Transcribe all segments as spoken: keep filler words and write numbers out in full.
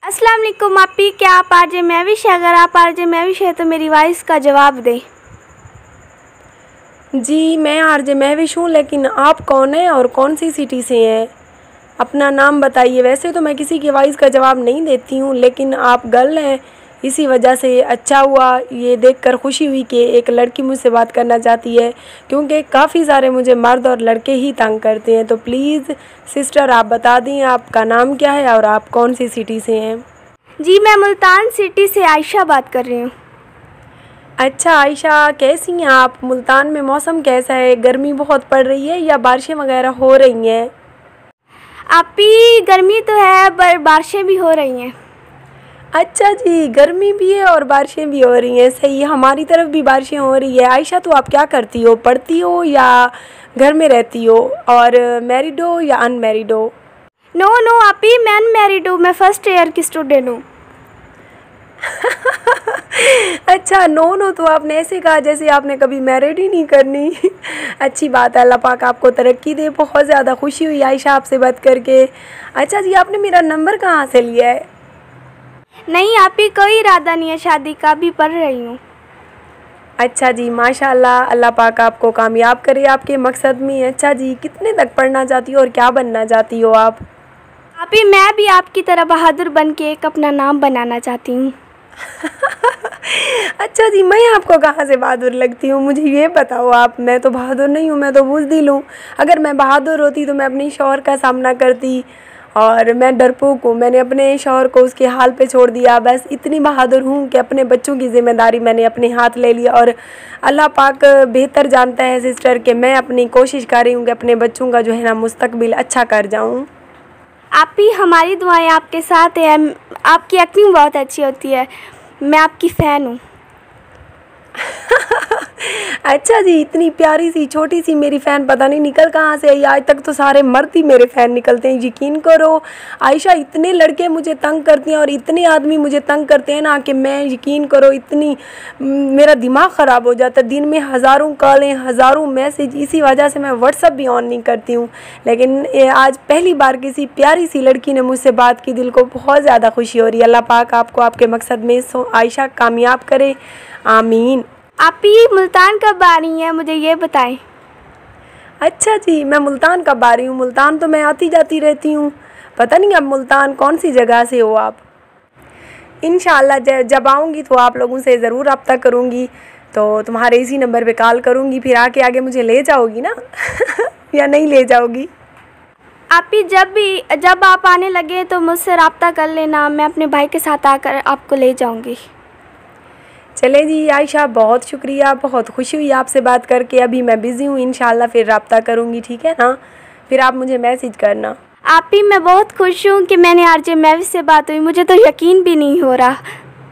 अस्सलाम वालेकुम आपी, क्या आप आरजे महविश है? अगर आप आरजे महविश है तो मेरी वॉइस का जवाब दें। जी मैं आरजे महविश हूँ, लेकिन आप कौन हैं और कौन सी सिटी से हैं? अपना नाम बताइए। वैसे तो मैं किसी की वॉइस का जवाब नहीं देती हूँ, लेकिन आप गर्ल हैं, इसी वजह से अच्छा हुआ ये देखकर खुशी हुई कि एक लड़की मुझसे बात करना चाहती है, क्योंकि काफ़ी सारे मुझे मर्द और लड़के ही तंग करते हैं। तो प्लीज़ सिस्टर आप बता दें आपका नाम क्या है और आप कौन सी सिटी से हैं? जी मैं मुल्तान सिटी से आयशा बात कर रही हूँ। अच्छा आयशा, कैसी हैं आप? मुल्तान में मौसम कैसा है? गर्मी बहुत पड़ रही है या बारिशें वगैरह हो रही हैं? आपी गर्मी तो है पर बारिशें भी हो रही हैं। अच्छा जी, गर्मी भी है और बारिशें भी हो रही हैं। सही है, हमारी तरफ भी बारिशें हो रही है। आयशा तो आप क्या करती हो? पढ़ती हो या घर में रहती हो? और मैरिड हो या अनमैरिड हो? नो नो आपी, मैं अनमैरिड हूँ, मैं फर्स्ट ईयर की स्टूडेंट हूँ। अच्छा नो नो तो आपने ऐसे कहा जैसे आपने कभी मैरिड ही नहीं करनी। अच्छी बात है, अल्लाह पाक आपको तरक्की दे। बहुत ज़्यादा खुशी हुई आयशा आपसे बात करके। अच्छा जी, आपने मेरा नंबर कहाँ से लिया है? नहीं आपी, कोई इरादा नहीं है शादी का, भी पढ़ रही हूँ। अच्छा जी, माशाल्लाह, अल्लाह पाक आपको कामयाब करे आपके मकसद में। अच्छा जी, कितने तक पढ़ना चाहती हो और क्या बनना चाहती हो आप? आपी मैं भी आपकी तरह बहादुर बन के एक अपना नाम बनाना चाहती हूँ। अच्छा जी, मैं आपको कहाँ से बहादुर लगती हूँ? मुझे ये बताओ आप। मैं तो बहादुर नहीं हूँ, मैं तो बुज़दिल हूँ। अगर मैं बहादुर होती तो मैं अपने शौहर का सामना करती, और मैं डरपोक हूँ। मैंने अपने शौहर को उसके हाल पे छोड़ दिया। बस इतनी बहादुर हूँ कि अपने बच्चों की ज़िम्मेदारी मैंने अपने हाथ ले लिया, और अल्लाह पाक बेहतर जानता है सिस्टर कि मैं अपनी कोशिश कर रही हूँ कि अपने बच्चों का जो है ना मुस्तकबिल अच्छा कर जाऊँ। आपी हमारी दुआएं आपके साथ है, आपकी एक्टिंग बहुत अच्छी होती है, मैं आपकी फ़ैन हूँ। अच्छा जी, इतनी प्यारी सी छोटी सी मेरी फ़ैन पता नहीं निकल कहाँ से आई। आज तक तो सारे मर्द ही मेरे फ़ैन निकलते हैं। यकीन करो आयशा, इतने लड़के मुझे तंग करते हैं और इतने आदमी मुझे तंग करते हैं ना कि मैं, यकीन करो, इतनी मेरा दिमाग ख़राब हो जाता है। दिन में हज़ारों कॉलें, हज़ारों मैसेज, इसी वजह से मैं व्हाट्सअप भी ऑन नहीं करती हूँ। लेकिन आज पहली बार किसी प्यारी सी लड़की ने मुझसे बात की, दिल को बहुत ज़्यादा खुशी हो रही है। अल्लाह पाक आपको आपके मकसद में आयशा कामयाब करे, आमीन। आपी मुल्तान कब आ रही हैं, मुझे ये बताएं। अच्छा जी, मैं मुल्तान कब आ रही हूँ? मुल्तान तो मैं आती जाती रहती हूँ। पता नहीं अब मुल्तान कौन सी जगह से हो आप। इंशाअल्लाह जब आऊँगी तो आप लोगों से ज़रूर रब्ता करूँगी, तो तुम्हारे इसी नंबर पे कॉल करूँगी। फिर आके आगे मुझे ले जाओगी ना? या नहीं ले जाओगी? आपी जब भी जब आप आने लगे तो मुझसे रब्ता कर लेना, मैं अपने भाई के साथ आकर आपको ले जाऊँगी। चले जी आयशा, बहुत शुक्रिया, बहुत खुशी हुई आपसे बात करके। अभी मैं बिज़ी हूँ, इंशाल्लाह फिर रब्ता करूँगी, ठीक है ना? फिर आप मुझे मैसेज करना। आपी मैं बहुत खुश हूँ कि मैंने आरजे महविश से बात हुई, मुझे तो यकीन भी नहीं हो रहा।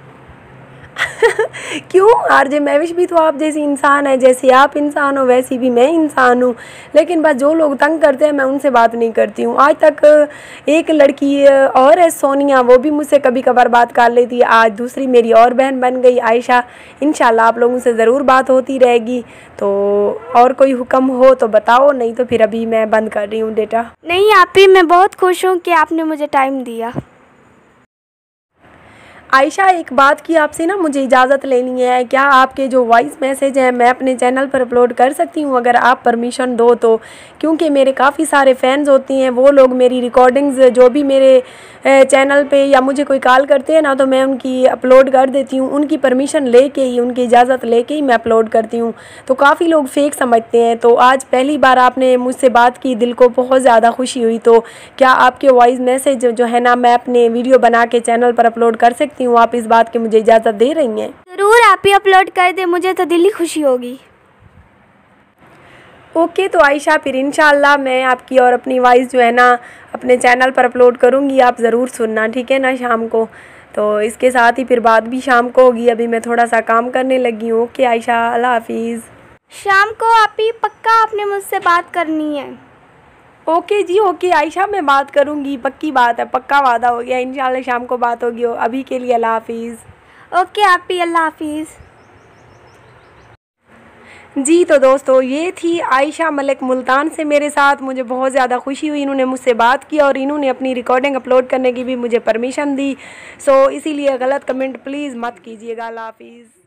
क्यों? आरजे महविश भी तो आप जैसी इंसान है, जैसे आप इंसान हो वैसी भी मैं इंसान हूँ। लेकिन बस जो लोग तंग करते हैं मैं उनसे बात नहीं करती हूँ। आज तक एक लड़की और है सोनिया, वो भी मुझसे कभी कभार बात कर लेती है। आज दूसरी मेरी और बहन बन गई आयशा। इंशाल्लाह आप लोगों से ज़रूर बात होती रहेगी। तो और कोई हुक्म हो तो बताओ, नहीं तो फिर अभी मैं बंद कर रही हूँ डेटा। नहीं आपी, मैं बहुत खुश हूँ कि आपने मुझे टाइम दिया। आयशा, एक बात की आपसे ना मुझे इजाज़त लेनी है। क्या आपके जो वॉइस मैसेज हैं मैं अपने चैनल पर अपलोड कर सकती हूँ, अगर आप परमिशन दो तो? क्योंकि मेरे काफ़ी सारे फैंस होते हैं, वो लोग मेरी रिकॉर्डिंग्स जो भी मेरे चैनल पे या मुझे कोई कॉल करते हैं ना, तो मैं उनकी अपलोड कर देती हूँ। उनकी परमिशन लेके ही, उनकी इजाज़त लेके ही मैं अपलोड करती हूँ। तो काफ़ी लोग फेक समझते हैं। तो आज पहली बार आपने मुझसे बात की, दिल को बहुत ज़्यादा खुशी हुई। तो क्या आपके वॉइस मैसेज जो है ना मैं अपने वीडियो बना के चैनल पर अपलोड कर सकती हूँ? आप इस बात की मुझे इजाज़त दे रही हैं? ज़रूर आप ही अपलोड कर दे, मुझे तो दिल ही खुशी होगी। ओके तो आयशा, फिर इंशाल्लाह मैं आपकी और अपनी वॉइस जो है ना अपने चैनल पर अपलोड करूँगी, आप ज़रूर सुनना, ठीक है ना, शाम को। तो इसके साथ ही फिर बात भी शाम को होगी। अभी मैं थोड़ा सा काम करने लगी हूँ। ओके आयशा, अल्लाह हाफिज़। शाम को आप ही पक्का आपने मुझसे बात करनी है। ओके जी, ओके आयशा, मैं बात करूँगी, पक्की बात है, पक्का वादा हो गया। इंशाल्लाह शाम को बात होगी। अभी के लिए अल्लाह हाफिज़। ओके आप ही, अल्लाह हाफिज़। जी तो दोस्तों ये थी आयशा मलिक मुल्तान से मेरे साथ। मुझे बहुत ज़्यादा खुशी हुई, इन्होंने मुझसे बात की और इन्होंने अपनी रिकॉर्डिंग अपलोड करने की भी मुझे परमिशन दी। सो इसीलिए गलत कमेंट प्लीज़ मत कीजिएगा। अल्लाह हाफिज़।